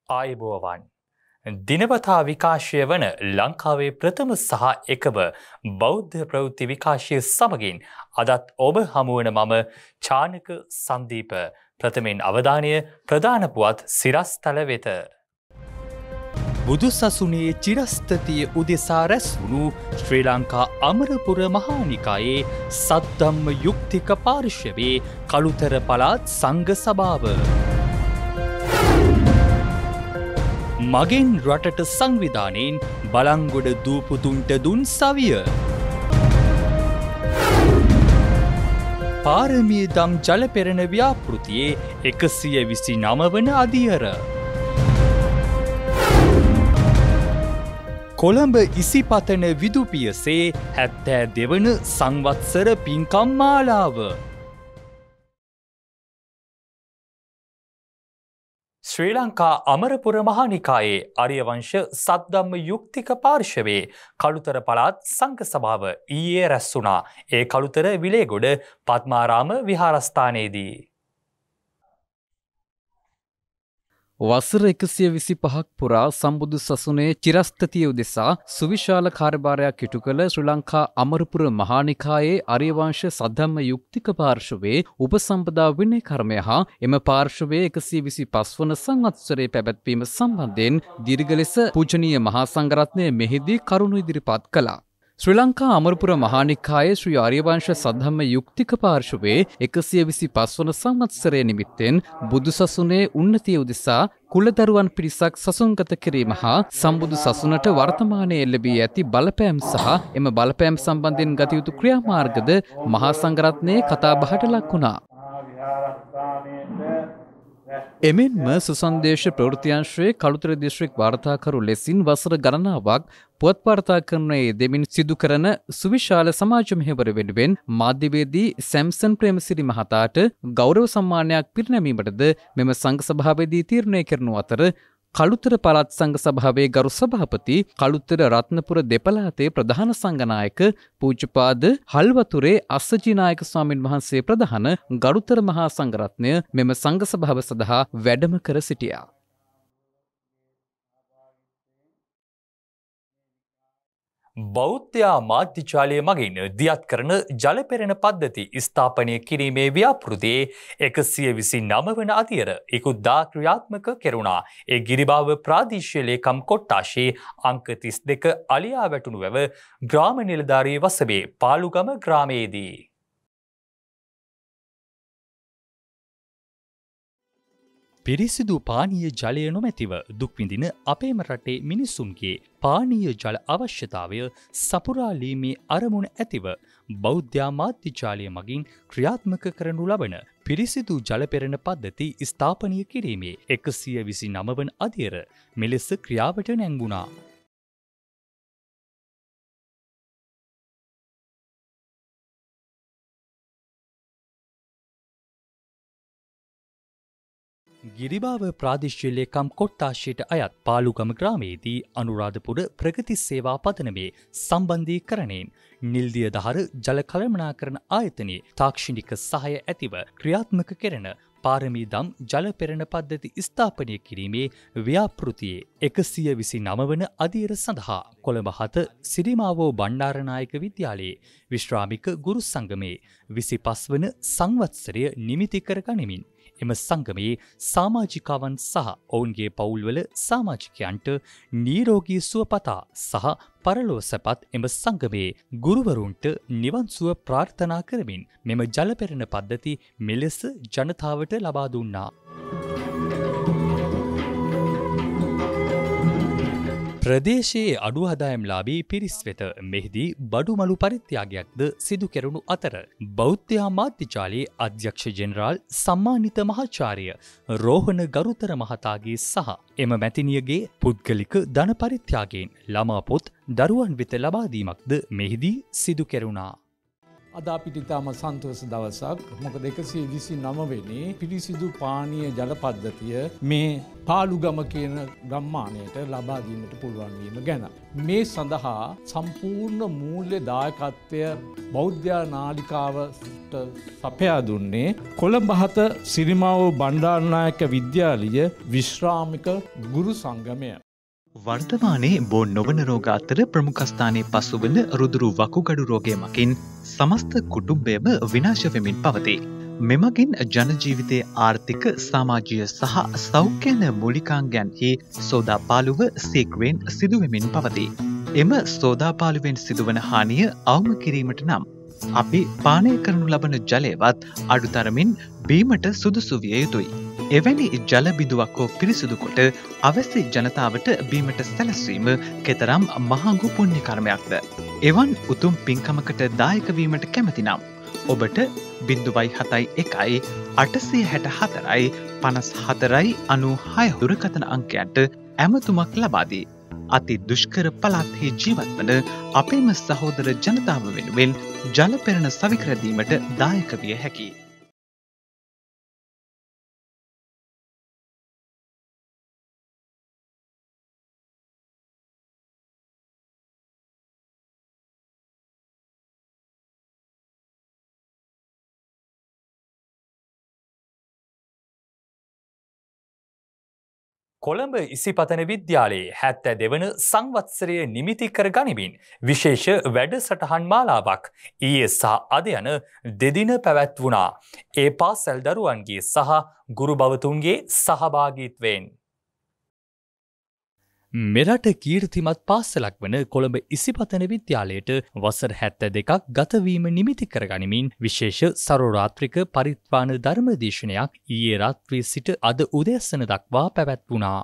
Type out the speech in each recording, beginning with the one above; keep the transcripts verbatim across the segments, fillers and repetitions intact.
ආයුබෝවන් දිනපතා විකාශය වන ලංකාවේ ප්‍රථම සහ එකම බෞද්ධ ප්‍රවෘත්ති විකාශය සමගින් අදත් ඔබ හමුවන මම චානක සංදීප ප්‍රථමයෙන් අවධානය ප්‍රධාන පුවත් සිරස්තල වෙත. බුදුසසුනේ චිරස්ථිතිය උදෙසා රැස් වුණු ශ්‍රී ලංකා අමරපුර මහානිකායේ සද්ධම්ම යුක්තික පාර්ශවයේ කළුතර පළාත් සංඝ සභාව මගෙන් රටට සංවිධානයෙන් බලංගොඩ දූපුතුන්ට දුන් සවිය. පාරමී දම් ජල පෙරණ ව්‍යාපෘතියේ එකසිය විසි නව වන අදියර. කොළඹ ඉසිපතන විදුපියසේ හැත්තෑ දෙවන සංවත්සර පින්කම් මාලාව. ශ්‍රී ලංකා අමරපුර මහානිකායේ අරියවංශ සද්ධම්ම යුක්තික පාර්ශවයේ කළුතර පළාත් සංඝ සභාව ඊයේ රැස් වුණා. ඒ කළුතර විලේගොඩ පද්මාරාම විහාරස්ථානයේදී වසර එකසිය විසි පහක් පුරා සම්බුදු සසුනේ චිරස්ථිතිය උදෙසා සුවිශාල කාර්යභාරයක් ඉටු කළ ශ්‍රී ලංකා අමරපුර මහානිකායේ ආර්යවංශ සද්ධම්ම යුක්තික පාර්ශවයේ උපසම්පදා විනය කර්මය හා එම පාර්ශවයේ එකසිය විසි පහ වන සංවත්සරයේ පැවැත්වීම සම්බන්ධයෙන් දීර්ඝ ලෙස පූජනීය මහා සංඝරත්නය මෙහිදී කරුණු ඉදිරිපත් කළා. ශ්‍රී ලංකා අමරපුර මහානිකායේ ශ්‍රී ආර්යවංශ සද්ධම්ම යුක්තික පාර්ශවයේ එකසිය විසි පහ වන සංවත්සරය නිමිත්තෙන් බුදුසසුනේ උන්නතිය උදෙසා කුලදරුවන් පිරිසක් සසුන්ගත කිරීම හා සම්බුදු සසුනට වර්තමානයේ ලැබී ඇති බලපෑම් සහ එම බලපෑම් සම්බන්ධයෙන් ගත යුතු ක්‍රියාමාර්ගද මහා සංඝරත්නයේ කතාබහට ලක් වුණා. එමෙන්ම සුසන්දේශ ප්‍රවෘත්තිංශයේ කළුතර දිස්ත්‍රික් වාර්තාකරු ලෙසින් වසර ගණනාවක් පුවත් වාර්තා කරන්නේ දෙමින් සිදු කරන සුවිශාල සමාජ මෙහෙවර වෙනුවෙන් මාධ්‍යවේදී සැම්සන් ප්‍රේමසිරි මහතාට ගෞරව සම්මානයක් පිරිනැමීමටද මෙම සංඝ සභාවේදී තීරණය කරනු අතර කළුතර පළාත් සංඝ සභාවේ ගරු සභාපති කළුතර රත්නපුර දෙපළාතේ ප්‍රධාන සංඝනායක පූජ්‍යපාද හල්වතුරේ අස්සජී නායක ස්වාමින් වහන්සේ ප්‍රධාන ගරුතර මහා සංඝරත්නය මෙම සංඝ සභාව සඳහා වැඩම කර සිටියා. බෞද්ධ මාධ්‍යජාලය මගින් දියත් කරන ජල පෙරණ පද්ධති ස්ථාපනය කිරීමේ ව්‍යාපෘතියේ එකසිය විසි නව වන අදියර ඉකුත්දා ක්‍රියාත්මක කෙරුණා. ඒ ගිරිබාව ප්‍රාදේශීය ලේකම් කොට්ටාශයේ අංක තිස් දෙක අලියා වැටුණු වැව ග්‍රාම නිලධාරී වසබේ පාලුගම ග්‍රාමයේදී පිරිසිදු පානීය ජලය නොමැතිව දුක් විඳින අපේම රටේ මිනිසුන්ගේ පානීය ජල අවශ්‍යතාවය සපුරාලීමේ අරමුණ ඇතිව බෞද්ධ මාධ්‍යජාලය මගින් ක්‍රියාත්මක කරනු ලබන පිරිසිදු ජල පෙරණ පද්ධති ස්ථාපනය කිරීමේ එකසිය විසි නව වන අදියර මෙලෙස ක්‍රියාවට නැංගුණා. ගිරිබාව ප්‍රාදේශීය ලේකම් කොට්ටාශයට අයත් පාලුගම ග්‍රාමයේදී අනුරාධපුර ප්‍රගති සේවා පදනමේ සම්බන්ධීකරණයෙන් නිල්දිය දහර ජල කළමනාකරණ ආයතනයේ තාක්ෂණික සහාය ඇතිව ක්‍රියාත්මක කෙරෙන පාරමී දම් ජල පෙරණ පද්ධති ස්ථාපනය කිරීමේ ව්‍යාපෘතියේ එකසිය විසි නව වන අදියර සඳහා කොළඹ හත සිරිමාවෝ බණ්ඩාරනායක විද්‍යාලයේ විශ්‍රාමික ගුරු සංගමේ විසි පහ වන සංවත්සරය නිමිති කර ගනිමින් එම සංගමයේ සමාජිකවන් සහ ඔවුන්ගේ පවුල්වල සමාජිකයන්ට නිරෝගී සුවපතා සහ පරලොව සැපත් එම සංගමයේ ගුරුවරුන්ට නිවන් සුව ප්‍රාර්ථනා කරමින් මෙම ජල පෙරණ පද්ධති මෙලෙස ජනතාවට ලබා දුන්නා. ප්‍රදේශයේ අඩු ආදායම්ලාභී පිරිස් වෙත මෙහිදී බඩුමලු පරිත්‍යාගයක්ද සිදු කෙරුණු අතර බෞද්ධ මාධ්‍යජාලයේ අධ්‍යක්ෂ ජෙනරාල් සම්මානිත මහාචාර්ය රෝහණ ගරුතර මහතාගේ සහ එම මැතිනියගේ පුද්ගලික ධන පරිත්‍යාගයෙන් ළමා පොත් දරුවන් වෙත ලබා දීමක්ද මෙහිදී සිදු කෙරුණා. අද අපිට ඉතාම සන්තෝෂ දවසක්. මොකද එකසිය විසිනව වෙනි පිරිසිදු පානීය ජල පද්ධතිය මේ පාලුගම කියන ගම්මානයට ලබා දීමට පුළුවන් වීම ගැන. මේ සඳහා සම්පූර්ණ මූල්‍ය දායකත්වය බෞද්ධ නාලිකාවට සපයා දුන්නේ කොළඹ හත සිරිමාවෝ බණ්ඩාරනායක විද්‍යාලීය විශ්‍රාමික ගුරු සංගමය. වර්තමානයේ බෝ නොවන රෝග අතර ප්‍රමුඛස්ථානයේ පසුවන රුදුරු වකුගඩු රෝගය මකින් සමස්ත කුටුම්බයම විනාශ වෙමින් පවතී. මෙමගින් ජනජීවිතයේ ආර්ථික, සමාජීය සහ සෞඛ්‍යන මූලිකාංගයන්හි සෝදාපාලුව සීක්‍රයෙන් සිදුවෙමින් පවතී. එම සෝදාපාලුවෙන් සිදුවන හානිය අවම කිරීමට නම් අපි පානය කරනු ලබන ජලයවත් අඩුතරමින් බීමට සුදුසු විය යුතුයි. එවැනි ජල බිඳුවක් හෝ පිරිසිදු කොට අවැසි ජනතාවට බීමට සැලැස්වීම කෙතරම් මහඟු පුණ්‍ය කර්මයක්ද. එවන් උතුම් පින්කමකට දායක වීමට කැමති නම් ඔබට බිංදුවයි හතයි එකයි අටසිය හැට හතරයි පනස් හතරයි අනූහය දුරකථන අංකයන්ට ඇමතුමක් ලබා දී අති දුෂ්කර පළාත්හි ජීවත් වන අපේම සහෝදර ජනතාව වෙනුවෙන් ජල පෙරණ සවිකර දීමට දායක විය හැකියි. කොළඹ ඉසිපතන විද්‍යාලයේ හැත්තෑ දෙවන සංවත්සරය නිමිති කර ගනිමින් විශේෂ වැඩසටහන් මාලාවක් ඊයේ සහ අද යන දෙදින පැවැත්වුණා. ඒ පාසල් දරුවන්ගේ සහ ගුරු භවතුන්ගේ සහභාගීත්වයෙන්. මෙරට කීර්තිමත් පාසලක් වන කොළඹ ඉසිපතන විද්‍යාලයට වසර හැත්තෑ දෙකක් ගතවීම නිමිති කරගනිමින් විශේෂ සරෝරාත්‍රික පරිත්වාන ධර්මදේශනයක් ඊයේ රාත්‍රී සිට අද උදෑසන දක්වා පැවැත්වුණා.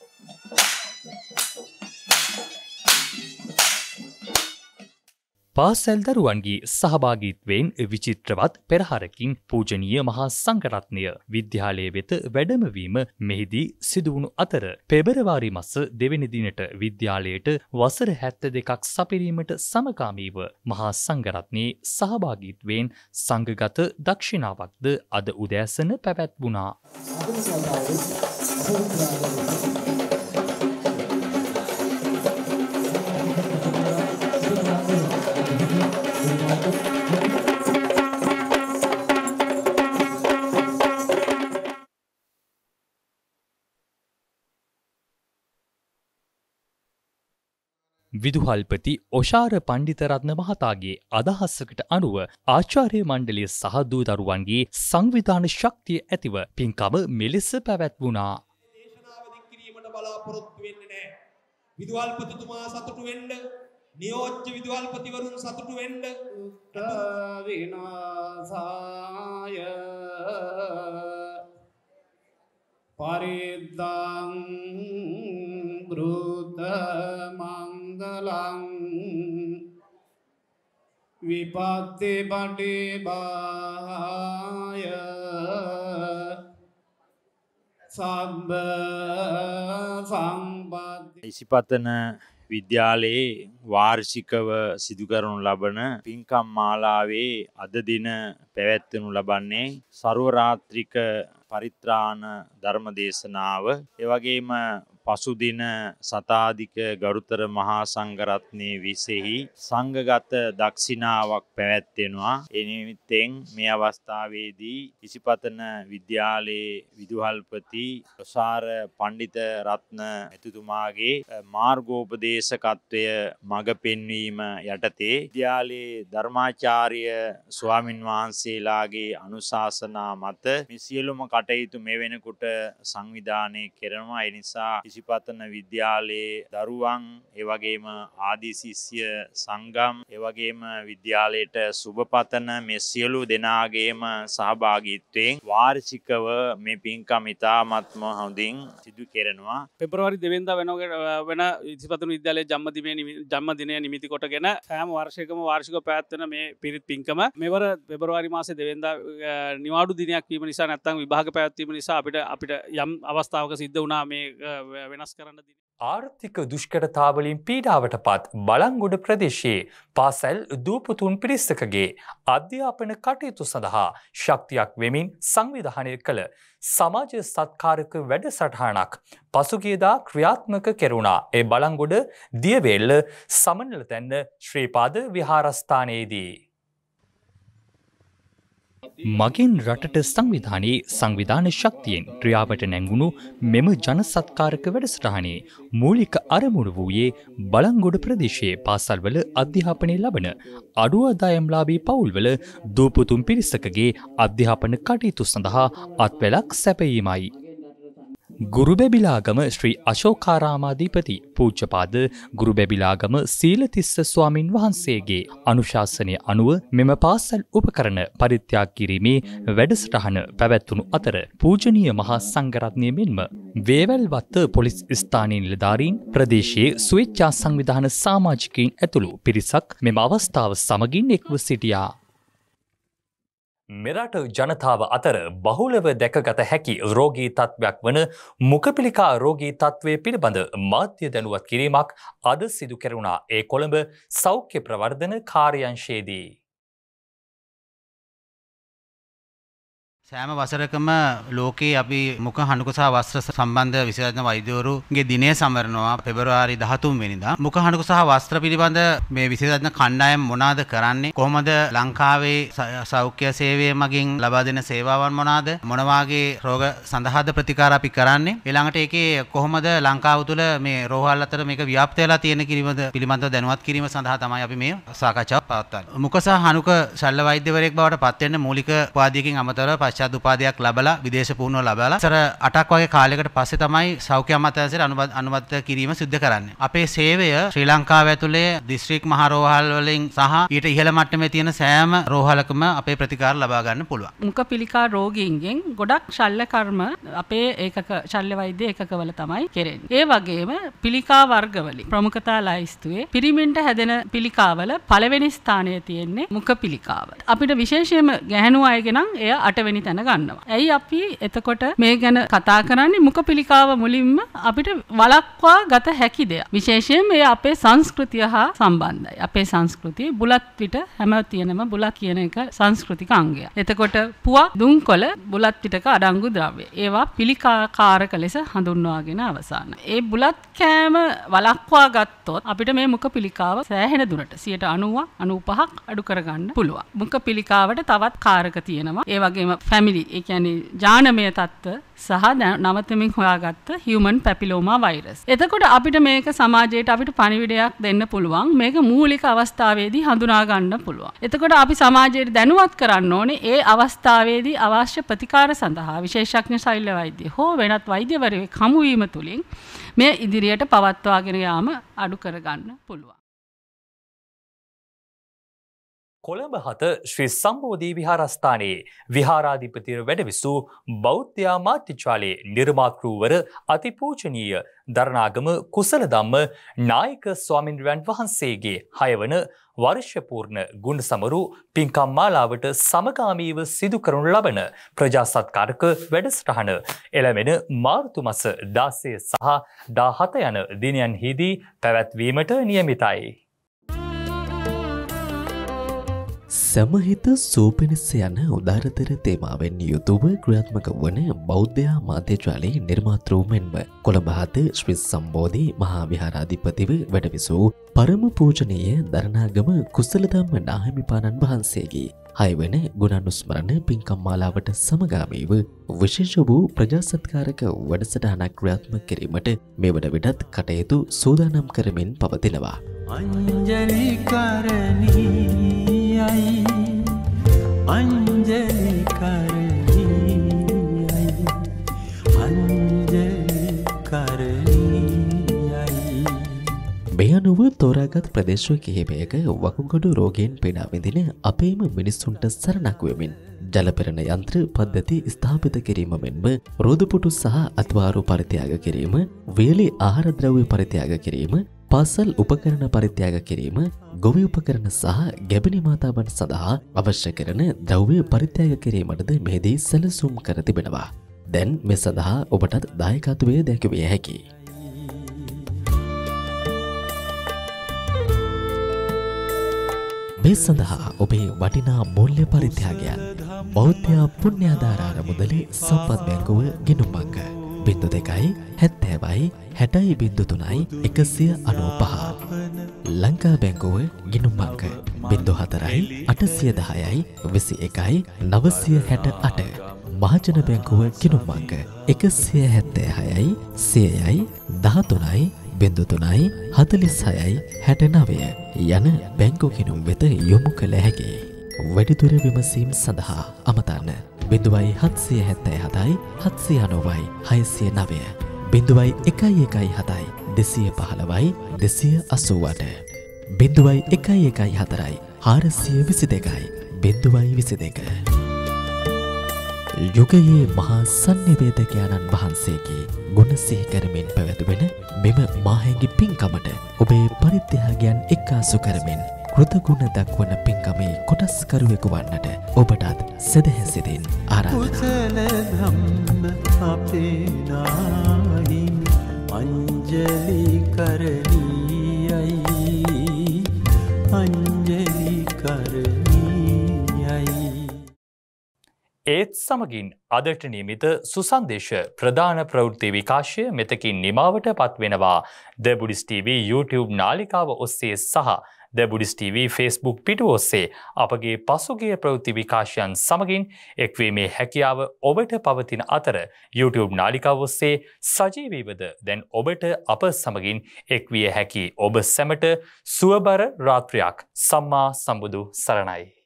පාසල් දරුවන්ගේ සහභාගීත්වයෙන් විචිත්‍රවත් පෙරහරකින් පූජනීය මහා සංඝරත්නය විද්‍යාලය වෙත වැඩමවීම මෙහිදී සිදුවුණු අතර පෙබරවාරි මස දෙවැනි දිනට විද්‍යාලයට වසර හැත්තෑ දෙකක් සපිරීමට සමගාමීව මහා සංඝරත්නයේ සහභාගීත්වයෙන් සංඝගත දක්ෂිනාවක්ද අද උදෑසන පැවැත්වුණා. විදුහල්පති ඔෂාර පණ්ඩිතරත්න මහතාගේ අදහසකට අනුව ආචාර්ය මණ්ඩලය සහ දූ දරුවන්ගේ සංවිධාන ශක්තිය ඇතිව පින්කම මෙලෙස පැවැත්වුණා. දේශනාව දික් කිරීමට බලාපොරොත්තු වෙන්නේ නැහැ. විදුහල්පතිතුමා සතුටු වෙන්න, නියෝජ්‍ය විදුහල්පතිවරුන් සතුටු වෙන්න විනාසාය පරිද්දං ගෘත මංගලං විපත්ති පටිභාය සබ්බ සම්පත්ති. ඉසිපතන විද්‍යාලයේ වාර්ෂිකව සිදු කරනු ලබන පින්කම් මාලාවේ අද දින පැවැත්වනු ලබන්නේ සර්වරාත්‍රික පරිත්‍රාණ ධර්ම දේශනාව. ඒ වගේම පසුදින සතාධික ගරුතර මහා සංඝරත්නයේ විසෙහි සංඝගත දක්ෂිනාවක් පැවැත්වෙනවා. ඒ නිමිත්තෙන් මේ අවස්ථාවේදී ඉසිපතන විද්‍යාලයේ විදුහල්පති ඔෂාර පණ්ඩිත රත්න එතුතුමාගේ මාර්ගෝපදේශකත්වය මඟ පෙන්වීම යටතේ විද්‍යාලයේ ධර්මාචාර්ය ස්වාමින් වහන්සේලාගේ අනුශාසනා මත මේ සියලුම කටයුතු මේ වෙනකොට සංවිධානය කරනවා. ඒ නිසා ඉසිපතන විද්‍යාලයේ දරුවන්, ඒ වගේම ආදි ශිෂ්‍ය සංගම්, ඒ වගේම විද්‍යාලයට සුබපතන මේ සියලු දෙනාගේම සහභාගීත්වයෙන් වාර්ෂිකව මේ පින්කම ඉතාමත්ම හොඳින් සිදු කෙරෙනවා. පෙබරවාරි දෙවෙනිදා වෙන ඉසිපතන විද්‍යාලයේ ජන්මදිනය ජන්මදිනය නිමිති කොටගෙන සෑම වර්ෂයකම වාර්ෂිකව පැවැත්වෙන මේ පිරිත් පින්කම මෙවර පෙබරවාරි මාසේ දෙවෙනිදා නිවාඩු දිනයක් වීම නිසා නැත්නම් විභාග පැවැත්වීම නිසා අපිට අපිට යම් අවස්ථාවක සිද්ධ වුණා මේ වෙනස් කරන්න දින. ආර්ථික දුෂ්කරතාවලින් පීඩාවට පත් බලංගොඩ ප්‍රදේශයේ පාසැල් දූපුතුන් පිරිසකගේ අධ්‍යාපන කටයුතු සඳහා ශක්තියක් වෙමින් සංවිධානය කළ සමාජ සත්කාරක වැඩසටහනක් පසුගියදා ක්‍රියාත්මක කෙරුණා. ඒ බලංගොඩ දියවේල්ල සමනලතැන්න ශ්‍රීපාද විහාරස්ථානයේදී. මගින් රටට සංවිධානයේ සංවිධාන ශක්තියෙන් ක්‍රියාවට නැංගුණු මෙම ජන සත්කාරක වැඩසටහනේ මූලික අරමුණ වූයේ බලංගොඩ ප්‍රදේශයේ පාසල්වල අධ්‍යාපනය ලබන අඩු ආදායම්ලාභී පවුල්වල දූපුතුන් පිරිසකගේ අධ්‍යාපන කටයුතු සඳහා අත්වැලක් සැපයීමයි. ගුරුබැබිලාගම ශ්‍රී අශෝකාරාමාධිපති පූජ්‍යපාද ගුරුබැබිලාගම සීලතිස්ස ස්වාමින් වහන්සේගේ අනුශාසනය අනුව මෙම පාසල් උපකරණ පරිත්‍යාග කිරීමේ වැඩසටහන පැවැත්වුණු අතර පූජනීය මහා සංඝරත්නය මෙන්ම වේවැල්වත්ත පොලිස් ස්ථානීය නිලධාරීන් ප්‍රදේශයේ ස්වේච්ඡා සංවිධාන සමාජිකයින් ඇතුළු පිරිසක් මෙම අවස්ථාව සමගින් එක්ව සිටියා. මෙරට ජනතාව අතර බහුලව දැකගත හැකි රෝගී තත්ත්වයක් වන මුඛපිලිකා රෝගී තත්ත්වය පිළිබඳ මාධ්‍ය දැනුවත් කිරීමක් අද සිදු කෙරුණා. ඒ කොළඹ සෞඛ්‍ය ප්‍රවර්ධන කාර්යාංශයේදී. සෑම වසරකම ලෝකයේ අපි මුඛ හනුක සහ වස්ත්‍ර සම්බන්ධ විශේෂඥ වෛද්‍යවරුන්ගේ දිනය සමරනවා පෙබරවාරි දහතුන් වෙනිදා. මුඛ හනුක සහ වස්ත්‍ර පිළිබඳ මේ විශේෂඥ කණ්ඩායම මොනවාද කරන්නේ? කොහොමද ලංකාවේ සෞඛ්‍ය සේවය මගින් ලබා දෙන සේවාවන් මොනවාද? මොන වාගේ රෝග සඳහාද ප්‍රතිකාර අපි කරන්නේ? ඊළඟට ඒකේ කොහොමද ලංකාව තුළ මේ රෝහල් අතර මේක ව්‍යාප්ත වෙලා තියෙන කිරීමද පිළිබඳව දැනුවත් කිරීම සඳහා තමයි අපි මේ සාකච්ඡාව පවත්වන්නේ. මුඛ සහ හනුක ශල්‍ය වෛද්‍යවරයෙක් බවට පත් වෙන්න මූලික උපාධියකින් අමතරව පශ්චාත් උපාධියක් ලැබලා විදේශ පුහුණුව ලැබලා සර අටක් වගේ කාලයකට පස්සේ තමයි සෞඛ්‍ය අමාත්‍යාංශයට අනුමත කිරීම සිදු කරන්නේ. අපේ සේවය ශ්‍රී ලංකාව ඇතුලේ දිස්ත්‍රික් මහා රෝහල් වලින් සහ ඊට ඉහළ මට්ටමේ තියෙන සෑම රෝහලකම අපේ ප්‍රතිකාර ලබා ගන්න පුළුවන්. මුඛ පිළිකා රෝගීන්ගෙන් ගොඩක් ශල්‍ය කර්ම අපේ ඒකක ශල්‍ය වෛද්‍ය ඒකකවල තමයි කෙරෙන්නේ. ඒ වගේම පිළිකා වර්ගවලින් ප්‍රමුඛතා ලයිස්තුවේ පිරිමින්ට හැදෙන පිළිකාවල පළවෙනි ස්ථානයේ තියෙන්නේ මුඛ පිළිකාව. අපිට විශේෂයෙන්ම ගැහැණු අයගේ නම් එය අටවෙනි තැන ගන්නවා. ඇයි අපි එතකොට මේ ගැන කතා කරන්නේ? මුඛ පිළිකාව මුලින්ම අපිට වළක්වා ගත හැකි දෙයක්. විශේෂයෙන් මේ අපේ සංස්කෘතිය හා සම්බන්ධයි. අපේ සංස්කෘතිය බුලත් පිට හැම තියෙනම බුලත් කියන එක සංස්කෘතික අංගයක්. එතකොට පුවක් දුම්කොළ බුලත් පිටක අඩංගු ද්‍රව්‍ය. ඒවා පිළිකාකාරක ලෙස හඳුන්වාගෙන අවසానයි. ඒ බුලත් කෑම වළක්වා ගත්තොත් අපිට මේ මුඛ පිළිකාව සෑහෙන දුරට සියයට අනූවක් අනූපහක් අඩු කරගන්න පුළුවන්. මුඛ පිළිකාවට තවත් කාරක තියෙනවා. ඒ වගේම ෆැමිලි ඒ කියන්නේ ජානමය තත්ත්ව සහ නවතමින් හොයාගත්ත හියුමන් පැපිලෝමා වෛරස්. එතකොට අපිට මේක සමාජයට අපිට පණිවිඩයක් දෙන්න පුළුවන්. මේක මූලික අවස්ථාවේදී හඳුනා ගන්න පුළුවන්. එතකොට අපි සමාජයට දැනුවත් කරන්න ඕනේ ඒ අවස්ථාවේදී අවශ්‍ය ප්‍රතිකාර සඳහා විශේෂඥ ශල්‍ය වෛද්‍ය හෝ වෙනත් වෛද්‍යවරයෙක් හමු වීම තුලින් මේ ඉදිරියට පවත්වාගෙන යාම අඩු කරගන්න පුළුවන්. කොළඹ හත ශ්‍රී සම්බෝධි විහාරස්ථානයේ විහාරාධිපතිව වැඩවිසූ බෞද්ධ මාධ්‍යාලයේ නිර්මාතෘවර අතිපූජනීය දරණාගම කුසලධම්ම නායක ස්වාමින්වයන් වහන්සේගේ හයවන වර්ෂපූර්ණ ගුණ සමරු පින්කම් මාලාවට සමගාමීව සිදු කරනු ලබන ප්‍රජාසත්කාරක වැඩසටහන එළවෙන මාර්තු මස දාසය සහ දාහත යන දිනයන්හිදී පැවැත්වීමට නියමිතයි. සමහිත සූපිනිස්ස යන උදාරතර තේමාවෙන් යුතුව ක්‍රියාත්මක වන බෞද්ධ මාධ්‍යාලයේ නිර්මාතෘ මෙන්ම කොළඹ හත ශ්‍රී සම්බෝධි මහා විහාරාධිපතිව වැඩවිසූ පරම පූජනීය දරණාගම කුසලධම්ම නාහිමිපාණන් වහන්සේගේ හයවන ගුණානුස්මරණ පින්කම් මාලාවට සමගාමීව විශේෂ වූ ප්‍රජාසත්කාරක වැඩසටහනක් ක්‍රියාත්මක කිරීමට මෙවන විටත් කටයුතු සූදානම් කරමින් පවතිනවා. අංජලි කරණී අංජලි කරණීයයි අංජලි කරණීයයි. මේ අනුව තෝරාගත් ප්‍රදේශ කිහිපයක වකුගඩු රෝගීන් පීඩා විඳින අපේම මිනිසුන්ට සරණක් වෙමින් ජලපෙරණ යන්ත්‍ර පද්ධති ස්ථාපිත කිරීම මෙන්ම රෝදපුටු සහ අත්වාරු පරිත්‍යාග කිරීම, වේලි ආහාර ද්‍රව්‍ය පරිත්‍යාග කිරීම, පාසල් උපකරණ පරිත්‍යාග කිරීම, ගොවි උපකරණ සහ ගැබිනි මාතාවන් සඳහා අවශ්‍ය කරන ද්‍රව්‍ය පරිත්‍යාග කිරීමටද මෙහිදී සැලසුම් කර තිබෙනවා. දැන් මේ සඳහා ඔබටත් දායකත්වය දැක්විය හැකියි. මේ සඳහා ඔබේ වටිනා මූල්‍ය පරිත්‍යාගයන් බෞද්ධ පුණ්‍යාධාර මුදලේ සම්පත් බැංකුව ගිණුම් අංක බිංදු දෙකයි හැත්තෑවයි හැටයි බිංදු තුනයි එකසිය අනූපහ ලංකා බැංකුව ගිණුම් අංක බිංදු හතරයි අටසිය දහයයි විසි එකයි නවසිය හැට අට මහජන බැංකුව ගිණුම් අංක එකසිය හැත්තෑහයයි සියයයි දහතුනයි බිංදු තුනයි හතලිස් හයයි හැට නවය යන බැංකු ගිණුම් වෙත යොමු කළ හැකි. වැඩිදුර විමසීම් සඳහා අමතන්න බිඳුවයි හත්සිය හැත්තෑ හතයි හත්සිය අනොවයි හයසිය නවය බිඳුවයි එකයි එකයි හතයි දෙසිය පහළවයි දෙසිය අසූවට බිඳුවයි එකයි එකයි හතරයි හාරසිය විසි දෙකයි බිඳුවයි විසි දෙක. යුගයේ මහා සන්නිවේදකයාණන් වහන්සේගේ ගුණ සිහි කරමින් පැවැතුවෙන මෙම මාහැඟි පින්කමට ඔබේ පරිත්‍යාගයන් එක්කාසු කරමින් කෘතගුණ දක්වන පින්කමේ කොටස්කරුවෙකු වන්නට ඔබටත් සදහැසිතින් ආරාධනා. කුසල ධම්ම අපේ නාහිමි අංජලි කරණීයයි අංජලි කරණීයයි. ඒත් සමගින් අදට නියමිත සුසන්දේශ ප්‍රධාන ප්‍රවෘත්ති විකාශය මෙතකින් නිමාවට පත්වෙනවා. ද බුඩිස් ටීවී YouTube නාලිකාව ඔස්සේ සහ ද බුඩිස් ටීවී Facebook පිටුව ඔස්සේ අපගේ පසුගිය ප්‍රවෘත්ති විකාශයන් සමගින් එක්වීමේ හැකියාව ඔබට පවතින අතර YouTube නාලිකාව ඔස්සේ සජීවීවද දැන් ඔබට අප සමගින් එක්විය හැකි ඔබ සැමට සුවබර රාත්‍රියක් සම්මා සම්බුදු සරණයි.